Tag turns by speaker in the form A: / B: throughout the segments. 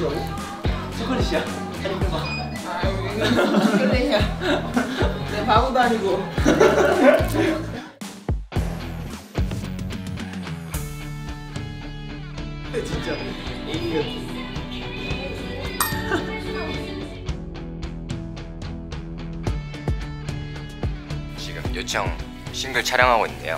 A: 초콜릿이라고? 초콜릿이야? 아니 그거
B: 아 이거 초콜릿이야. 내 바보도 아니고.
A: 진짜 애기 같아.
C: 지금 요청 싱글 촬영하고 있는데요.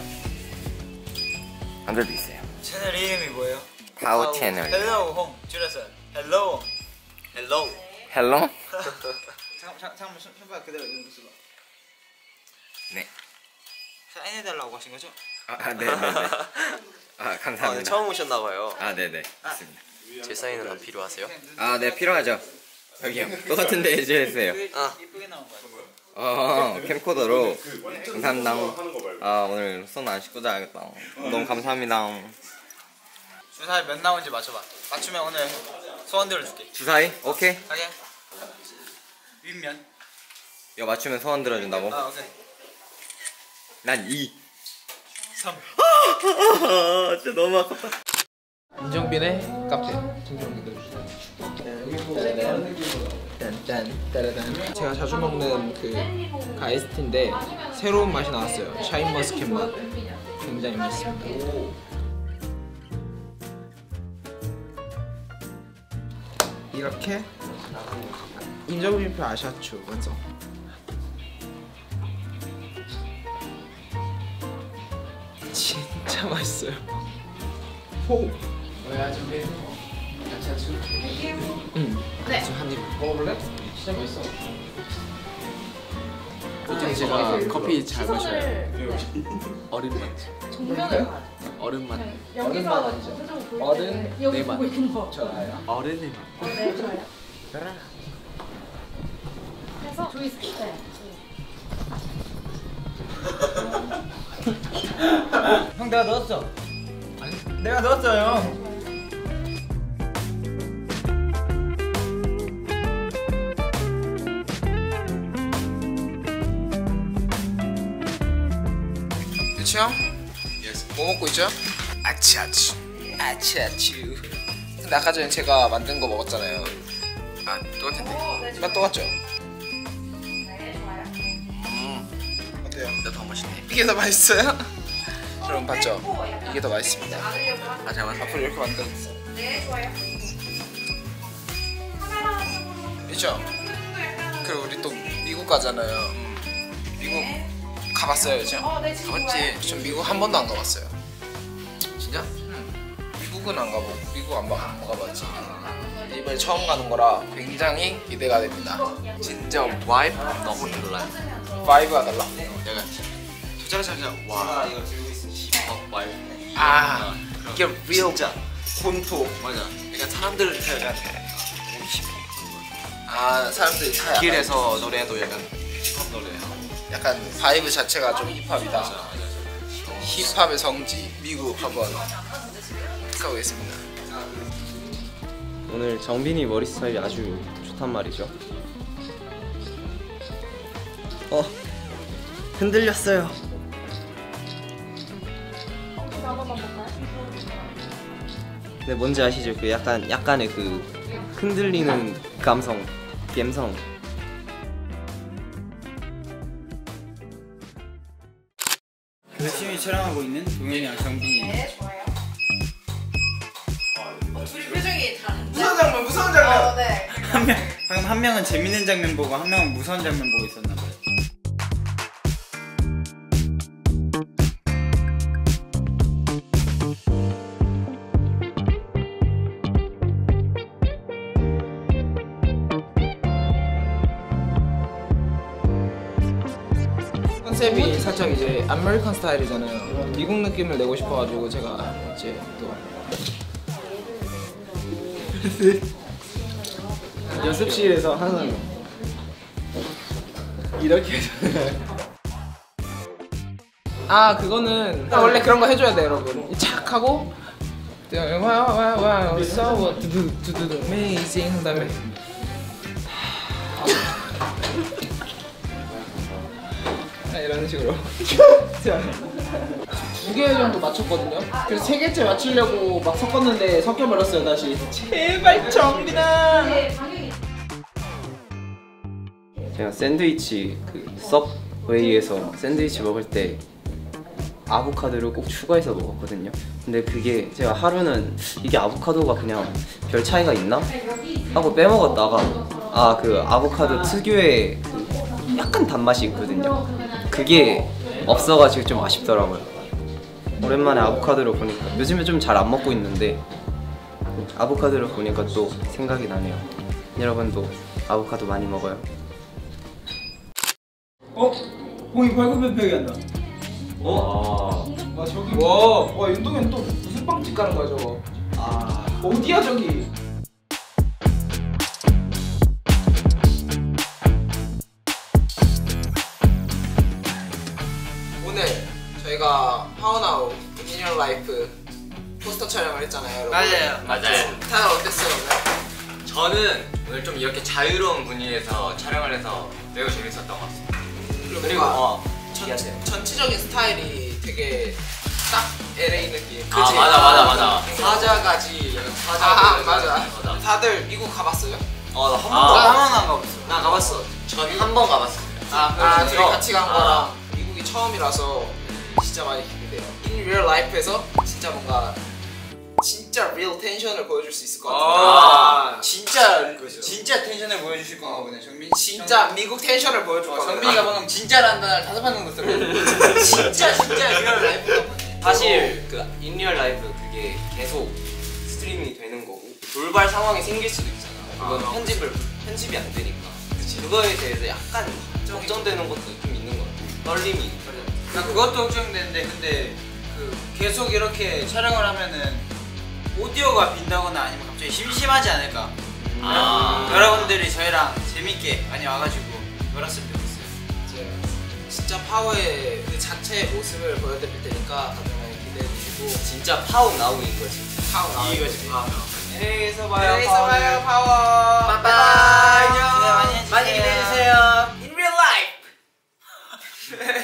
C: 한글도 있어요.
A: 채널 이름이 뭐예요?
C: 파우 채널.
A: 헬로우 홈 줄여서 헬로우 헬로우
C: 헬로?
A: 잠깐만 손봐 그대로 이거 써봐.
C: 네.
A: 사인해달라고 하신 거죠?
C: 네네네. 아 감사합니다.
D: 네, 처음 오셨나봐요.
C: 네. 맞습니다.
D: 제 사인은 안 필요하세요?
C: 네 필요하죠. 여기요. 똑같은데 해주세요.
A: 이쁘게 나온 거야.
C: 캠코더로 감사합니다. 오늘 손 안 씻고 자야겠다. 너무 감사합니다.
A: 주사위 몇 나온지 맞춰봐. 맞추면 오늘 소원 들어줄게.
C: 주사위? 오케이.
A: 하게. 윗면.
C: 이거 맞추면 소원 들어준다고?
A: 오케이.
C: 난 2.
A: 3.
C: 진짜 너무 아깝다.
B: 임정빈의 카페. 짠짠. 제가 자주 먹는 그 아이스티인데 새로운 맛이 나왔어요. 샤인머스켓 맛. 굉장히 맛있습니다. 이렇게 임정빈표 아샤추 완성. 진짜 맛있어요. 호. 뭐야 준비? 아샤추. 네. 지금 한 입 먹어볼래? 진짜 맛있어. 보통 제가 커피 잘 마셔요. 어른 맛.
E: 정면을
B: 어른 맛.
E: 여기서
B: 어른
E: 여기
B: 내
E: 보고
B: 맛.
E: 있는 거.
B: 좋아요. 어른의 맛.
E: 네, 좋아요. 그래서 조이스 네.
A: 형 내가 넣었어. 아니 내가 넣었어요.
B: 그쵸? 뭐 먹고 있죠? 아치아치. 아치아치. 근데 아까 전에 제가 만든 거 먹었잖아요. 똑같은데? 맛 똑같죠? 어때요?
C: 이거 더 멋있네.
B: 이게 더 맛있어요? 여러분 봤죠? 이게 더 맛있습니다.
C: 잠깐만.
B: 앞으로 이렇게 만들었어.
E: 네, 좋아요.
B: 있죠? 그리고 우리 또 미국 가잖아요. 미국 가봤어요, 요즘?
E: 네, 지금
B: 가봤지? 전 미국 한 번도 안 가봤어요.
C: 진짜?
B: 미국은 안 가보고 미국 안 가봤지. 이번에 처음 가는 거라 굉장히 기대가 됩니다.
C: 진짜 와이프 너무 달라요.
B: 바이브가 달라.
C: 내가 자자자자 와 이거 들고 있어. 힙합 와이프.
B: 이게 real
C: 진짜
B: 본토.
C: 맞아. 그러니까 사람들 약간 힙합
B: 사람들이 다 약간,
C: 길에서 노래도 약간 힙합 노래.
B: 약간 바이브 자체가 좀 힙합이다. 힙합의 성지 미국 한번 가보겠습니다.
F: 오늘 정빈이 머리 스타일이 아주 좋단 말이죠. 흔들렸어요. 네, 뭔지 아시죠? 그 약간의 그 흔들리는 감성.
A: 열심히 촬영하고 있는 동현이랑 정빈이.
E: 네, 좋아요. 둘이 표정이 다른데?
B: 무서운 장면.
E: 네.
A: 방금 한 명은 재밌는 장면 보고 한 명은 무서운 장면 보고 있었나 봐요.
B: 컨셉이 살짝 이제 아메리칸 스타일이잖아요. 미국 느낌을 내고 싶어가지고 제가 이제 또 연습실에서 항상 이렇게 그거는 원래 그런 거 해줘야 돼 여러분. 착 하고 와와와 so 두두두두 amazing 한 다음에 이런 식으로 2개 정도 맞췄거든요. 그래서 3개째 맞추려고 막 섞었는데 섞여버렸어요 다시. 제발 정민아.
F: 제가 샌드위치 그 서브웨이에서 샌드위치 먹을 때 아보카도를 꼭 추가해서 먹었거든요. 근데 그게 제가 하루는 이게 아보카도가 그냥 별 차이가 있나? 하고 빼먹었다가 아 그 아보카도 특유의 그 약간 단맛이 있거든요. 그게 없어가지고 좀 아쉽더라고요. 오랜만에 아보카도를 보니까 요즘에 좀 잘 안 먹고 있는데 아보카도를 보니까 또 생각이 나네요. 여러분도 아보카도 많이 먹어요.
B: 봉이 발굽혀펴기 한다. 와 저기 와 윤동현 또 무슨 빵집 가는 거야 저거. 어디야 저기. 오늘 저희가 파워나우 인리얼 라이프 포스터 촬영을 했잖아요 여러분.
D: 맞아요.
B: 다들 어땠어요 오늘?
C: 저는 오늘 좀 이렇게 자유로운 분위기에서 촬영을 해서 매우 재밌었던 것 같습니다.
B: 그리고 전체적인 스타일이 되게 딱 LA 느낌. 그치?
C: 맞아.
B: 사자가지 사자. 맞아. 다들 미국 가봤어요?
C: 나한 번도
A: 나 한 번도 안 가봤어.
B: 나 가봤어.
C: 전 한 번 가봤습니다.
B: 둘이 같이 간 거랑 미국이 처음이라서 진짜 많이 기대돼요. In real life에서 진짜 뭔가 진짜 real 텐션을 보여줄 수 있을 것 같아요.
A: 진짜 텐션을 보여주실 건가 보네, 정민.
B: 진짜 미국 텐션을 보여줄 것 같아요.
A: 정민이가 방금 진짜라는 단어를 5번 정도 썼거든.
B: 진짜 real life가 뭐네.
C: 사실 그 인리얼 라이프 그게 계속 스트리밍이 되는 거고 돌발 상황이 생길 수도 있잖아. 그건 편집이 안 되니까. 그거에 대해서 약간 걱정되는 것도 좀 있는 것 같아. 떨림이.
A: 나 그것도 걱정되는데 근데 그 계속 이렇게 촬영을 하면은 오디오가 빈다거나 아니면 갑자기 심심하지 않을까. 여러분들이 저희랑 재밌게 많이 와가지고 놀았으면 좋겠어요.
B: 이제 진짜 파워의 그 자체의 모습을 보여드릴 테니까 다들 많이 기대해 주시고
C: 진짜 파워 나우인 거지.
B: 파워 나올
A: 이거지.
B: 내일에서
A: 봐요,
B: 파워.
A: 바이바이.
B: 안녕.
A: 많이 기대해 주세요.
B: In real life.